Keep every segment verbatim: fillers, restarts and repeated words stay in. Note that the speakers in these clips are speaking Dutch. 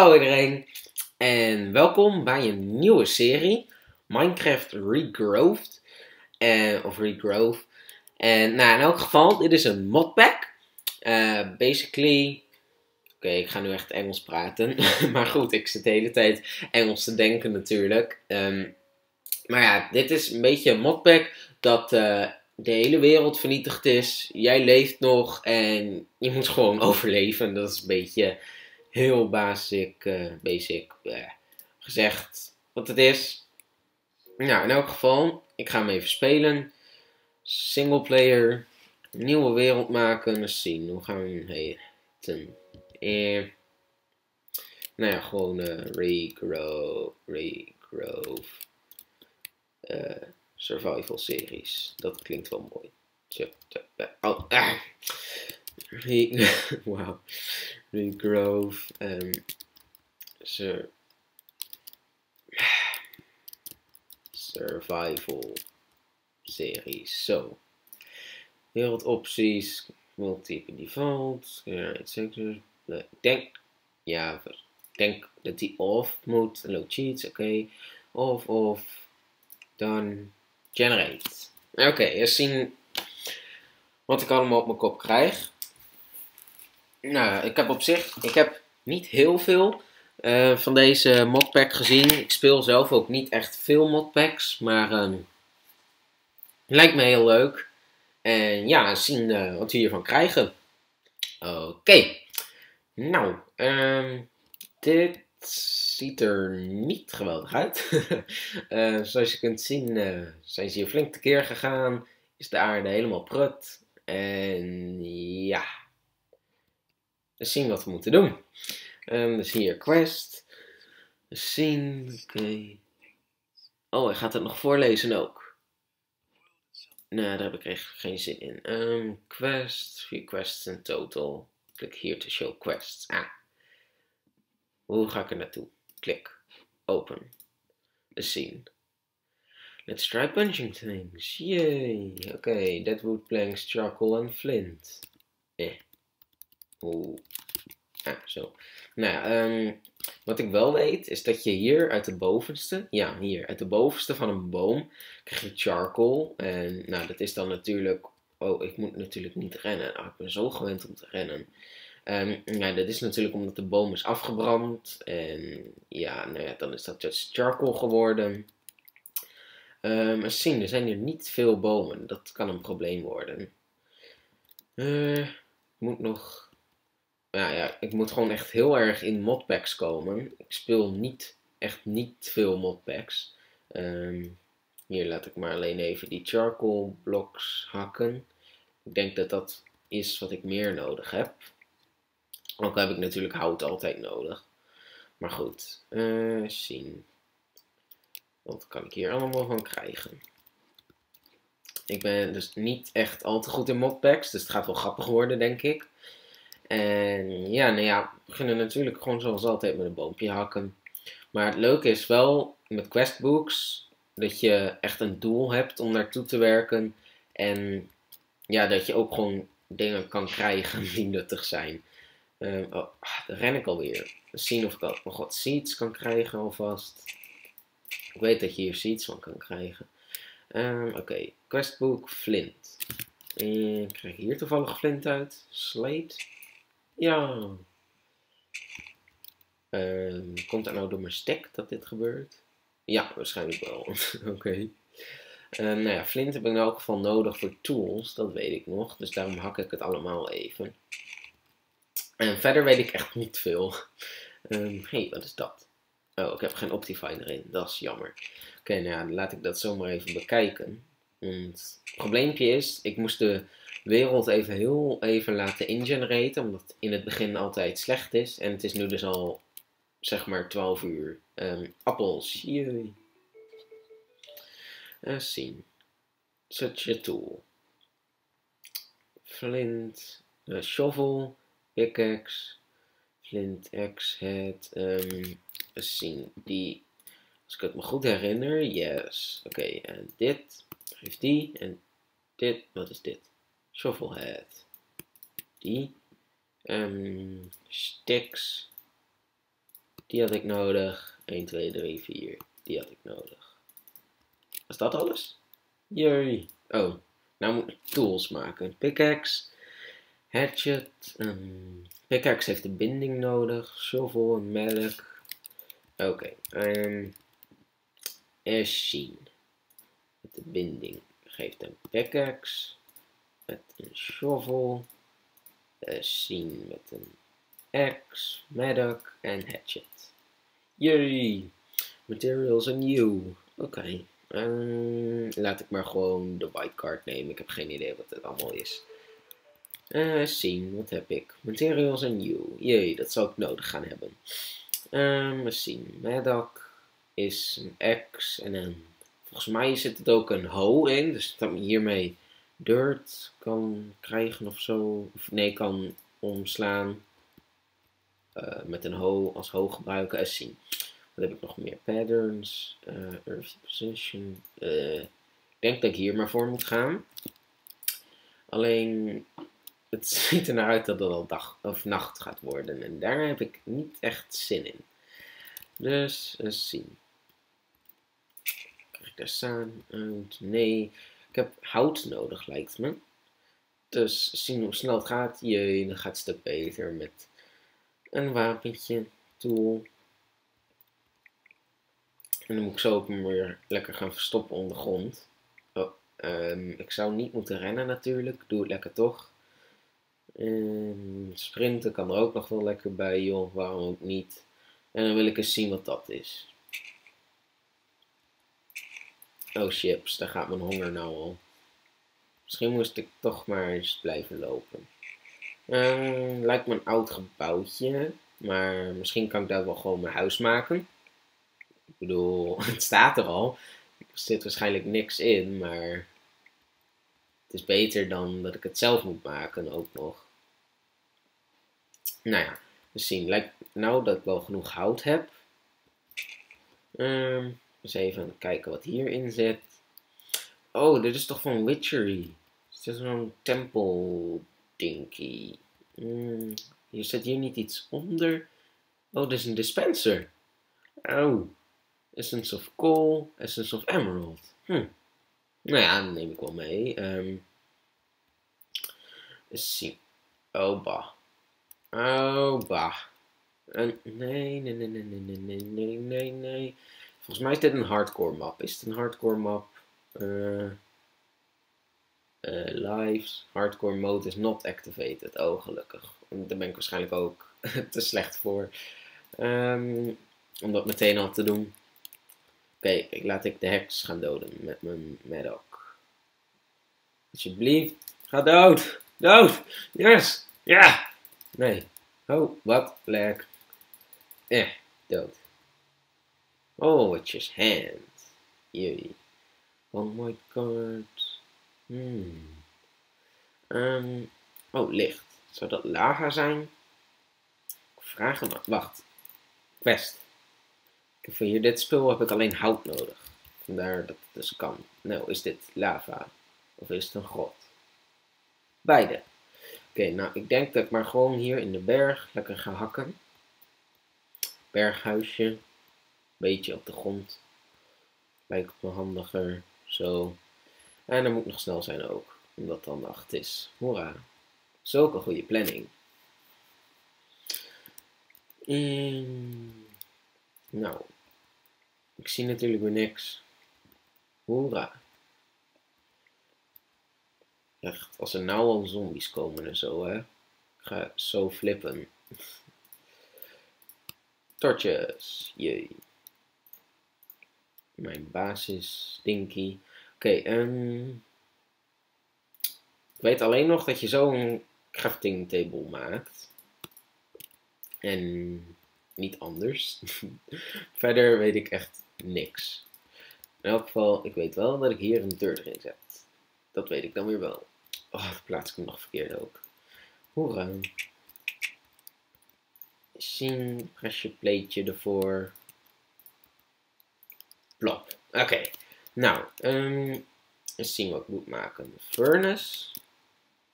Hallo iedereen en welkom bij een nieuwe serie Minecraft Regrowth uh, of Regrowth. En nou, in elk geval, dit is een modpack. Uh, basically, oké, okay, ik ga nu echt Engels praten, maar goed, ik zit de hele tijd Engels te denken natuurlijk. Um, maar ja, dit is een beetje een modpack dat uh, de hele wereld vernietigd is. Jij leeft nog en je moet gewoon overleven. Dat is een beetje heel basic, uh, basic uh, gezegd wat het is. Nou, in elk geval, ik ga hem even spelen. Single player, nieuwe wereld maken. Eens zien, hoe gaan we hem heten? Eh, nou ja, gewoon uh, regrow, regrowth. Uh, survival series. Dat klinkt wel mooi. Oh, ah. Re wow. Regrowth. Um, sur survival series. Zo. Wereldopties. Multiple default. Ik denk. Ja, ik denk dat die off moet. Low cheats. Oké. Okay. Off, off. Dan generate. Oké, okay, eens zien wat ik allemaal op mijn kop krijg. Nou, ik heb op zich, ik heb niet heel veel uh, van deze modpack gezien. Ik speel zelf ook niet echt veel modpacks, maar um, lijkt me heel leuk. En ja, eens zien uh, wat we hiervan krijgen. Oké, okay. Nou, um, dit ziet er niet geweldig uit. uh, zoals je kunt zien uh, zijn ze hier flink tekeer gegaan. Is de aarde helemaal prut. En ja. Dus zien wat we moeten doen. Um, dus hier quest. Dus zien. Oké. Okay. Oh, hij gaat het nog voorlezen ook. Nou, daar heb ik echt geen zin in. Um, quest. Vier quests in total. Klik hier to show quests. Ah. Hoe ga ik er naartoe? Klik. Open. Dus zien. Let's try punching things. Yay. Oké. Okay. Deadwood planks, charcoal en flint. Eh. Oeh. Ah, zo. Nou ja, um, wat ik wel weet is dat je hier uit de bovenste, ja hier, uit de bovenste van een boom krijg je charcoal. En nou, dat is dan natuurlijk, oh ik moet natuurlijk niet rennen. Nou, ik ben zo gewend om te rennen. Um, ja, dat is natuurlijk omdat de boom is afgebrand. En ja, nou ja, dan is dat dus charcoal geworden. Um, eens zien, er zijn hier niet veel bomen. Dat kan een probleem worden. Uh, ik moet nog... Nou ja, ik moet gewoon echt heel erg in modpacks komen. Ik speel niet, echt niet veel modpacks. Um, hier laat ik maar alleen even die charcoal blocks hakken. Ik denk dat dat is wat ik meer nodig heb. Ook heb ik natuurlijk hout altijd nodig. Maar goed, uh, zien. Wat kan ik hier allemaal van krijgen? Ik ben dus niet echt al te goed in modpacks. Dus het gaat wel grappig worden, denk ik. En ja, nou ja, we beginnen natuurlijk gewoon zoals altijd met een boompje hakken. Maar het leuke is wel met questbooks dat je echt een doel hebt om naartoe te werken. En ja, dat je ook gewoon dingen kan krijgen die nuttig zijn. Uh, oh, daar ren ik alweer. Zien of ik ook nog wat seeds kan krijgen alvast. Ik weet dat je hier seeds van kan krijgen. Um, Oké, okay. Questbook flint. En ik krijg hier toevallig flint uit. Slate. Ja. Uh, komt dat nou door mijn stack dat dit gebeurt? Ja, waarschijnlijk wel. Oké. Okay. Uh, nou ja, flint heb ik in elk geval nodig voor tools. Dat weet ik nog. Dus daarom hak ik het allemaal even. En verder weet ik echt niet veel. Um, hey, wat is dat? Oh, ik heb geen Optifine erin. Dat is jammer. Oké, okay, nou ja, dan laat ik dat zomaar even bekijken. Want het probleempje is, ik moest de wereld even heel even laten ingeneraten, omdat het in het begin altijd slecht is. En het is nu dus al, zeg maar, twaalf uur. Um, appels, jee. Eens zien. Such a tool. Flint, uh, shovel, pickaxe, flint, axe, head. Um, eens zien, die, als ik het me goed herinner, yes. Oké, okay, en dit, geef die, en dit, wat is dit? Shovelhead. Die. Um, sticks. Die had ik nodig. één, twee, drie, vier. Die had ik nodig. Was dat alles? Jee. Oh, nou moet ik tools maken. Pickaxe. Hatchet. Um, pickaxe heeft de binding nodig. Shovel en melk. Oké. Okay. Um, Machine. Met de binding geeft een pickaxe. Met een shovel. Machine met een axe. Maddock en hatchet. Yay! Materials and you. Oké. Okay. Um, laat ik maar gewoon de white card nemen. Ik heb geen idee wat het allemaal is. Uh, scene, wat heb ik? Materials and you. Jee, dat zal ik nodig gaan hebben. Um, scene. Maddock is een axe en een... Volgens mij zit het ook een hoe in. Dus dat ik hiermee dirt kan krijgen of zo. Of nee, kan omslaan. Uh, met een hoe als hoe gebruiken. As scene. Wat heb ik nog meer? Patterns. Uh, earth position. Uh, ik denk dat ik hier maar voor moet gaan. Alleen... Het ziet er naar uit dat het al dag of nacht gaat worden. En daar heb ik niet echt zin in. Dus, eens zien. Krijg ik daar staan uit? Nee. Ik heb hout nodig, lijkt me. Dus zien hoe snel het gaat. Jee, dan gaat het een stuk beter met een wapentje, tool. En dan moet ik zo ook weer lekker gaan verstoppen onder de grond. Oh, um, ik zou niet moeten rennen natuurlijk. Doe het lekker toch. En sprinten kan er ook nog wel lekker bij, joh. Waarom ook niet. En dan wil ik eens zien wat dat is. Oh chips, daar gaat mijn honger nou al. Misschien moest ik toch maar eens blijven lopen. Um, lijkt me een oud gebouwtje. Maar misschien kan ik daar wel gewoon mijn huis maken. Ik bedoel, het staat er al. Er zit waarschijnlijk niks in, maar... Het is beter dan dat ik het zelf moet maken ook nog. Nou ja, dus zien. Lijkt nou dat ik wel genoeg hout heb. Um, eens even kijken wat hierin zit. Oh, dit is toch van Witchery. Is dit zo'n tempel dinky? Mm, hier zit hier niet iets onder. Oh, dit is een dispenser. Oh, Essence of Coal, Essence of Emerald. Hm. Nou ja, dat neem ik wel mee. Um, eens zien. Oh, bah. Oh, bah. Uh, nee, nee, nee, nee, nee, nee, nee, nee, nee. Volgens mij is dit een hardcore map. Is het een hardcore map? Uh, uh, lives. Hardcore mode is not activated. Oh, gelukkig. Daar ben ik waarschijnlijk ook te slecht voor. Um, om dat meteen al te doen. Oké, okay, ik laat ik de heks gaan doden met mijn Maddock. Alsjeblieft. Ga dood. Dood. Yes. Ja. Yeah. Nee. Oh, wat? Lag. Eh, dood. Oh, it's just hand. Jee. One white card. Hmm. Um, oh, licht. Zou dat lava zijn? Ik vraag hem. Wacht. Quest. Voor hier dit spul heb ik alleen hout nodig. Vandaar dat het dus kan. Nou, is dit lava? Of is het een grot? Beide. Oké, okay, nou, ik denk dat ik maar gewoon hier in de berg lekker ga hakken. Berghuisje. Beetje op de grond. Lijkt me handiger. Zo. En dan moet ik nog snel zijn ook. Omdat het dan nacht is. Hoera. Zulke goede planning. En... Nou. Ik zie natuurlijk weer niks. Hoera. Echt, als er nou al zombies komen en zo, hè. Ik ga zo flippen. Torches. Jee. Mijn basis. Dinky. Oké, okay, um, ik weet alleen nog dat je zo'n crafting table maakt. En niet anders. Verder weet ik echt niks. In elk geval, ik weet wel dat ik hier een deur erin zet. Dat weet ik dan weer wel. Oh, dan plaats ik hem nog verkeerd ook. Hoera. Zien, pressure plateje ervoor. Plop. Oké. Okay. Nou, um, eens zien wat ik moet maken. Furnace.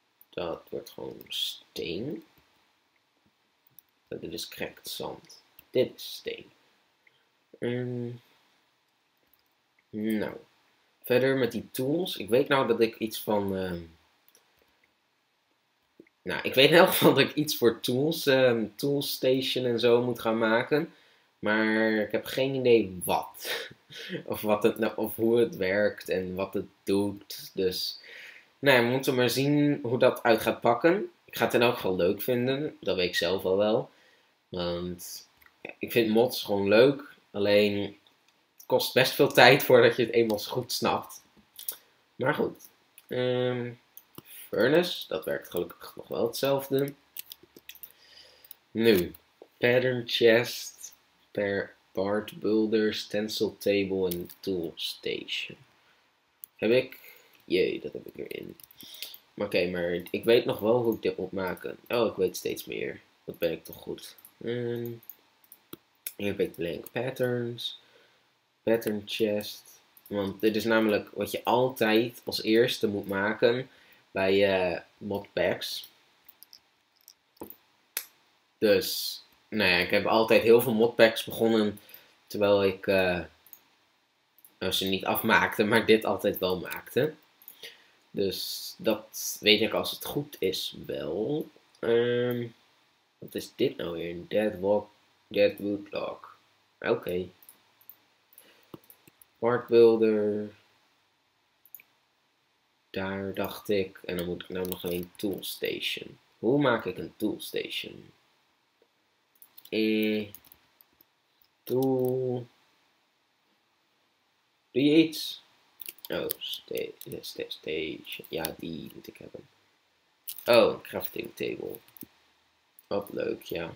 Dat wordt gewoon steen. Dit is cracked zand. dit is steen. Um, nou, verder met die tools. Ik weet nou dat ik iets van... Uh, nou, ik weet in elk geval dat ik iets voor tools, um, Toolstation en zo moet gaan maken. Maar ik heb geen idee wat. Of, wat het, nou, of hoe het werkt en wat het doet. Dus, nou, we moeten maar zien hoe dat uit gaat pakken. Ik ga het in elk geval leuk vinden. Dat weet ik zelf al wel. Want ja, ik vind mods gewoon leuk. Alleen, het kost best veel tijd voordat je het eenmaal goed snapt. Maar goed. Um, Furnace, dat werkt gelukkig nog wel hetzelfde. Nu, pattern chest, per part builder, stencil table en tool station. Heb ik? Jee, dat heb ik erin. Oké, okay, maar ik weet nog wel hoe ik dit moet maken. Oh, ik weet steeds meer. Dat ben ik toch goed. Um, hier heb ik blank patterns, pattern chest. Want dit is namelijk wat je altijd als eerste moet maken bij uh, modpacks. Dus, nou ja, ik heb altijd heel veel modpacks begonnen terwijl ik uh, nou, ze niet afmaakte, maar dit altijd wel maakte. Dus dat weet ik als het goed is wel. Um, wat is dit nou weer? Een dead walk, dead wood log. Oké. Okay. Part builder. Daar dacht ik. En dan moet ik nou nog een toolstation. Hoe maak ik een toolstation? Eh. Tool. Doe je iets? Oh, stage. Stage. Ja, die moet ik hebben. Oh, een crafting table. Wat leuk, ja.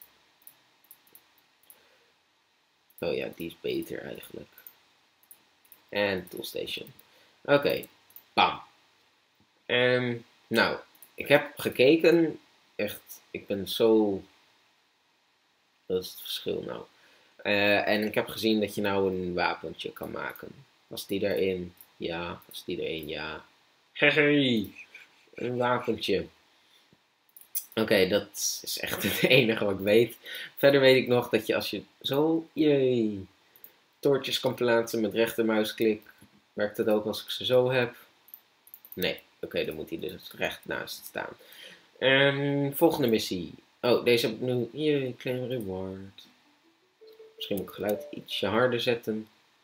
Oh ja, die is beter eigenlijk. En toolstation. Oké. Okay. Bam. Um, nou, ik heb gekeken. Echt, ik ben zo... Wat is het verschil nou? Uh, en ik heb gezien dat je nou een wapentje kan maken. Was die erin? Ja. Was die erin? Ja. Hey, een wapentje. Oké, okay, dat is echt het enige wat ik weet. Verder weet ik nog dat je als je zo... Jee, toortjes kan plaatsen met rechtermuisklik. Werkt het ook als ik ze zo heb? Nee. Oké, okay, dan moet hij dus recht naast staan. Um, volgende missie. Oh, deze heb ik nu... Jee, claim reward. Misschien moet ik het geluid ietsje harder zetten.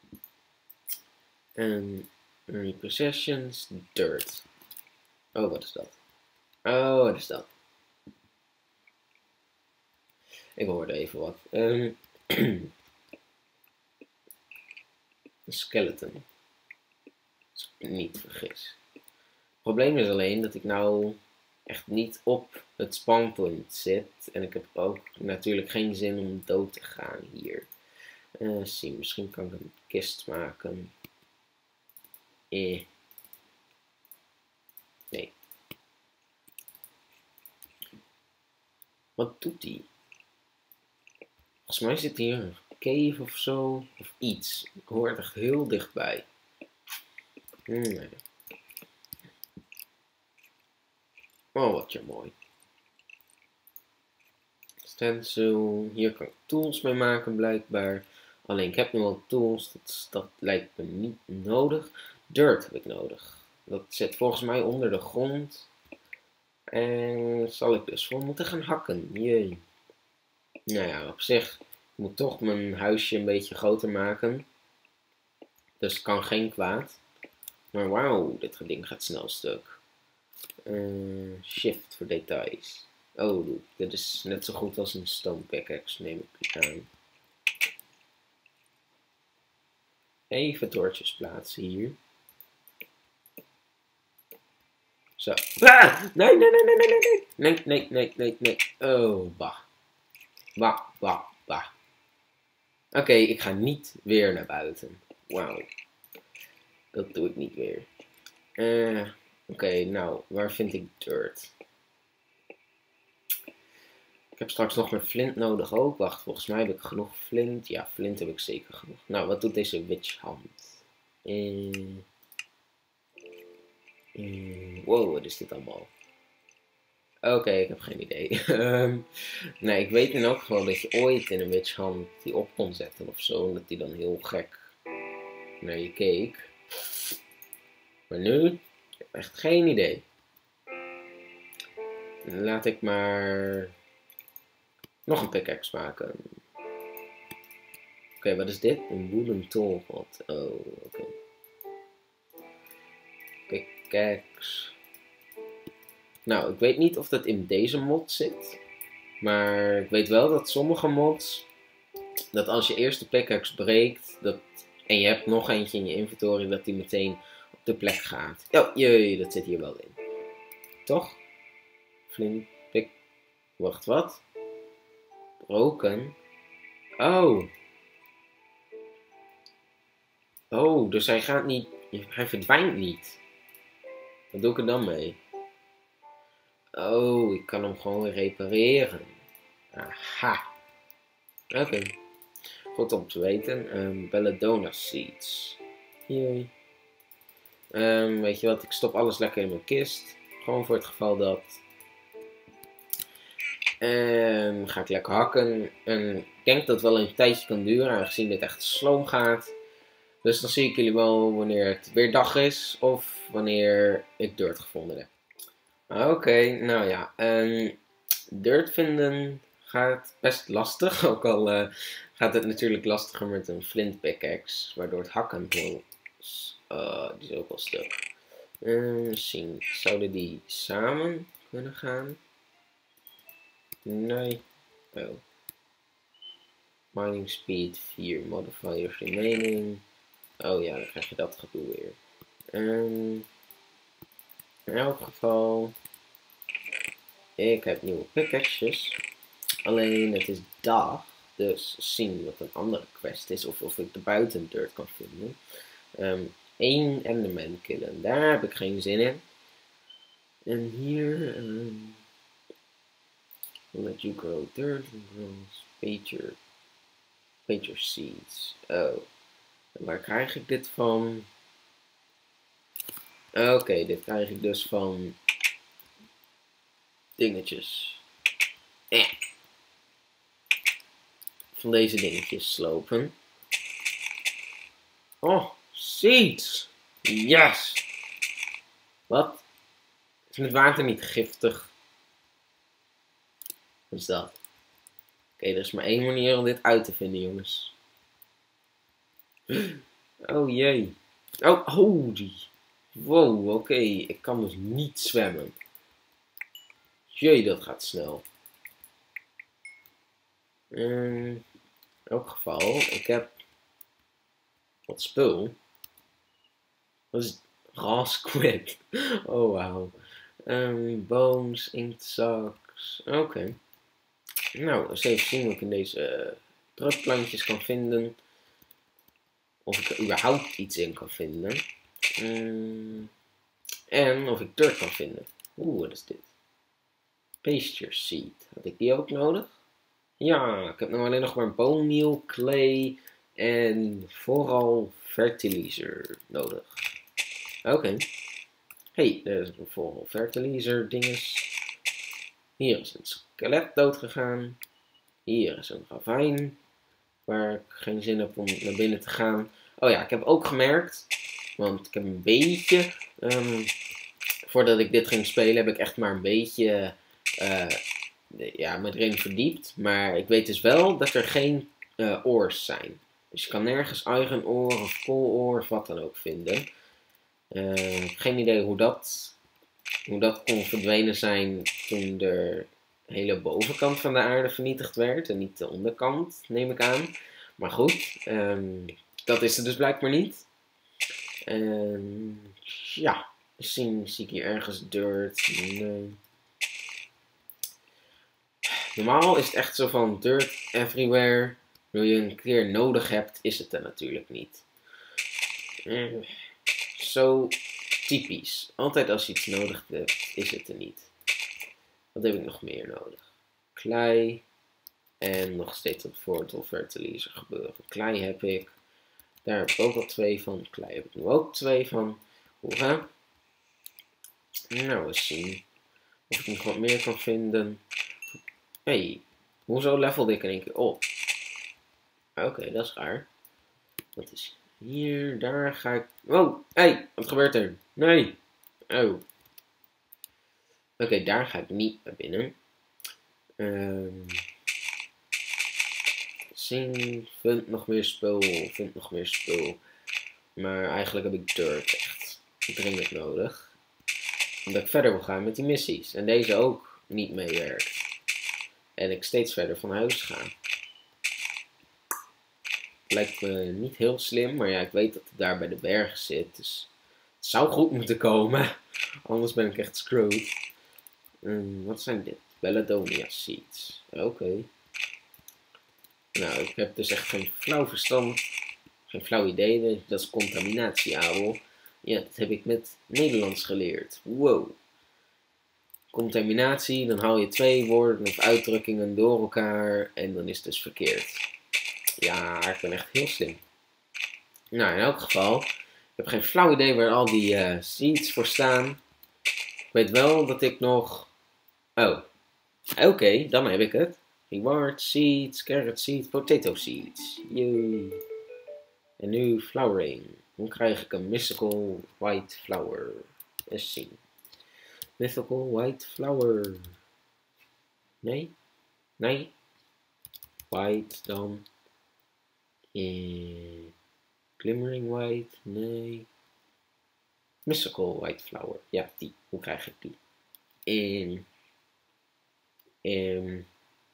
En repossessions, dirt. Oh, wat is dat? Oh, wat is dat? Ik hoorde even wat. Um, een skeleton. Als ik me niet vergis. Het probleem is alleen dat ik nou echt niet op het spawnpoint zit. En ik heb ook natuurlijk geen zin om dood te gaan hier. Uh, zie, misschien kan ik een kist maken. Eh. Nee. Wat doet die? Volgens mij zit hier een cave of zo. Of iets. Ik hoor het echt heel dichtbij. Nee. Oh, wat je mooi. Stencil. Hier kan ik tools mee maken blijkbaar. Alleen ik heb nu wel tools. Dat, dat lijkt me niet nodig. Dirt heb ik nodig. Dat zit volgens mij onder de grond. En zal ik dus voor moeten gaan hakken. Jee. Nou ja, op zich. Ik moet toch mijn huisje een beetje groter maken. Dus het kan geen kwaad. Maar wauw, dit ding gaat snel stuk. Uh, shift voor details. Oh, dit is net zo goed als een stone pickaxe, neem ik aan. Even toortjes plaatsen hier. Zo. Ah! Nee, nee, nee, nee, nee, nee. Nee, nee, nee, nee, nee. Oh, bah. Bah, bah, bah. Oké, okay, ik ga niet weer naar buiten. Wauw. Dat doe ik niet weer. Uh, Oké, okay, nou, waar vind ik dirt? Ik heb straks nog meer flint nodig ook. Wacht, volgens mij heb ik genoeg flint. Ja, flint heb ik zeker genoeg. Nou, wat doet deze witch hand? Uh, uh, wow, wat is dit allemaal? Oké, okay, ik heb geen idee. um, nee, ik weet in elk geval dat je ooit in een witch hand die op kon zetten of zo. En dat die dan heel gek naar je keek. Maar nu, ik heb echt geen idee. Laat ik maar nog een pickaxe maken. Oké, okay, wat is dit? Een wooden toolrod. Oh, oké. Okay. Pickaxe. Nou, ik weet niet of dat in deze mod zit. Maar ik weet wel dat sommige mods, dat als je eerst de pickaxe breekt, dat, en je hebt nog eentje in je inventory, dat die meteen op de plek gaat. Oh, jee, dat zit hier wel in. Toch? Flint, pik. Wacht, wat? Broken? Oh. Oh, dus hij gaat niet, hij verdwijnt niet. Wat doe ik er dan mee? Oh, ik kan hem gewoon weer repareren. Aha. Oké. Okay. Goed om te weten. Um, Belladonna seeds. Hier. Um, weet je wat, ik stop alles lekker in mijn kist. Gewoon voor het geval dat. En ga ik lekker hakken. En ik denk dat het wel een tijdje kan duren, aangezien dit echt sloom gaat. Dus dan zie ik jullie wel wanneer het weer dag is. Of wanneer ik dirt gevonden heb. Oké, okay, nou ja. Um, dirt vinden gaat best lastig. Ook al uh, gaat het natuurlijk lastiger met een flint pickaxe. Waardoor het hakken heel... Uh, die is ook wel stuk. Uh, zien. Zouden die samen kunnen gaan? Nee. Oh. Mining speed vier. Modifiers remaining. Oh ja, dan krijg je dat gedoe weer. Um, in elk geval. Ik heb nieuwe pickaxes. Alleen het is dag. Dus zien wat een andere quest is. Of, of ik de buitendirt kan vinden. Um, één enderman killen. Daar heb ik geen zin in. En hier. Um, let you grow dirt and grows pager. Pager seeds. Oh. En waar krijg ik dit van? Oké, okay, dit krijg ik dus van. Dingetjes. Eh. Van deze dingetjes slopen. Oh, seeds! Yes! Wat? Is het water niet giftig? Wat is dat? Oké, okay, er is maar één manier om dit uit te vinden, jongens. Oh jee. Oh, holy. Wow, oké. Okay. Ik kan dus niet zwemmen. Jee, dat gaat snel. Um, in elk geval, ik heb wat spul. Dat is raw squid. Oh, wauw. Um, bones, inktzaks. Oké. Okay. Nou, eens even zien wat ik in deze uh, drukplantjes kan vinden. Of ik er überhaupt iets in kan vinden. Um, en of ik dirt kan vinden. Oeh, wat is dit? Pasture seed. Had ik die ook nodig? Ja, ik heb nog alleen nog maar bone meal, clay en vooral fertilizer nodig. Oké. Okay. Hey, er is een vooral fertilizer dinges. Hier is een skelet dood gegaan. Hier is een ravijn. Waar ik geen zin heb om naar binnen te gaan. Oh ja, ik heb ook gemerkt. Want ik heb een beetje. Um, voordat ik dit ging spelen heb ik echt maar een beetje. Uh, ja, me erin verdiept. Maar ik weet dus wel dat er geen uh, ores zijn. Dus je kan nergens iron ore of coal ore of wat dan ook vinden. Uh, ik heb geen idee hoe dat, hoe dat kon verdwenen zijn toen de hele bovenkant van de aarde vernietigd werd. En niet de onderkant, neem ik aan. Maar goed, um, dat is er dus blijkbaar niet. Um, ja, misschien zie ik hier ergens dirt. Nee. Normaal is het echt zo van dirt everywhere. Wil je een keer nodig hebt, is het er natuurlijk niet. Uh, zo typisch. Altijd als je iets nodig hebt, is het er niet. Wat heb ik nog meer nodig? Klei. En nog steeds dat Vortal Fertilizer gebeuren. Klei heb ik. Daar heb ik ook al twee van. Klei heb ik nu ook twee van. Hoera. Nou, eens zien. Of ik nog wat meer kan vinden. Hé, hey, hoezo levelde ik in één keer op? Oké, okay, dat is raar. Wat is hier? Daar ga ik... Wow, hé, hey, wat gebeurt er? Nee. Oh. Oké, okay, daar ga ik niet naar binnen. Um, zien, vind nog meer spul, vind nog meer spul. Maar eigenlijk heb ik dirt echt dringend nodig. Omdat ik verder wil gaan met die missies. En deze ook niet meewerkt. En ik steeds verder van huis ga. Lijkt me niet heel slim, maar ja, ik weet dat het daar bij de bergen zit. Dus het zou goed moeten komen. Anders ben ik echt screwed. Um, wat zijn dit? Belladonna seeds. Oké. Okay. Nou, ik heb dus echt geen flauw verstand. Geen flauw idee. Dat is contaminatie, Abel. Ja, dat heb ik met Nederlands geleerd. Wow. Contaminatie, dan haal je twee woorden of uitdrukkingen door elkaar. En dan is het dus verkeerd. Ja, ik ben echt heel slim. Nou, in elk geval. Ik heb geen flauw idee waar al die uh, seeds voor staan. Ik weet wel dat ik nog... Oh. Oké, okay, dan heb ik het. Reward seeds, carrot seeds, potato seeds. Yay. En nu flowering. Hoe krijg ik een mystical white flower? Eens zien. Mythical white flower. Nee? Nee? White dan. Eh, glimmering white. Nee. Mystical white flower. Ja, die. Hoe krijg ik die? En... Um,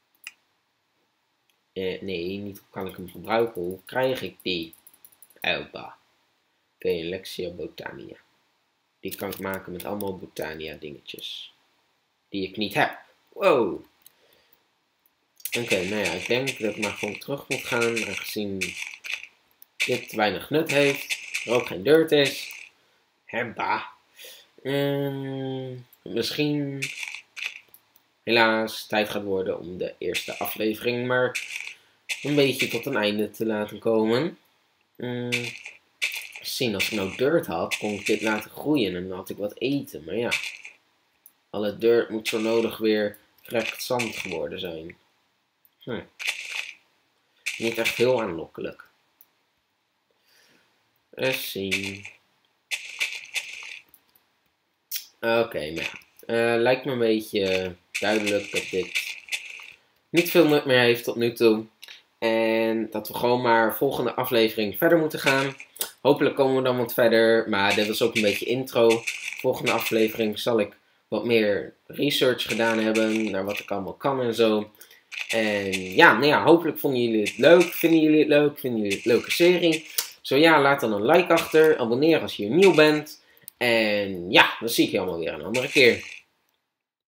uh, nee, niet hoe kan ik hem gebruiken. Hoe krijg ik die? Elba. Oké, okay, Lexia Botania. Die kan ik maken met allemaal Botania dingetjes. Die ik niet heb. Wow. Oké, okay, nou ja, ik denk dat ik maar gewoon terug moet gaan. Aangezien dit weinig nut heeft. Er ook geen dirt is. Hebba. Um, misschien... Helaas, tijd gaat worden om de eerste aflevering maar een beetje tot een einde te laten komen. Mm, zien, als ik nou dirt had, kon ik dit laten groeien en dan had ik wat eten. Maar ja, alle dirt moet zo nodig weer cracked zand geworden zijn. Hm. Niet echt heel aanlokkelijk. Eens zien. Oké, okay, nou ja. Uh, lijkt me een beetje... duidelijk dat dit niet veel nut meer heeft tot nu toe. En dat we gewoon maar volgende aflevering verder moeten gaan. Hopelijk komen we dan wat verder. Maar dit was ook een beetje intro. Volgende aflevering zal ik wat meer research gedaan hebben. Naar wat ik allemaal kan en zo. En ja, nou ja, hopelijk vonden jullie het leuk. Vinden jullie het leuk? Vinden jullie het een leuke serie? Zo ja, laat dan een like achter. Abonneer als je nieuw bent. En ja, dan zie ik je allemaal weer een andere keer.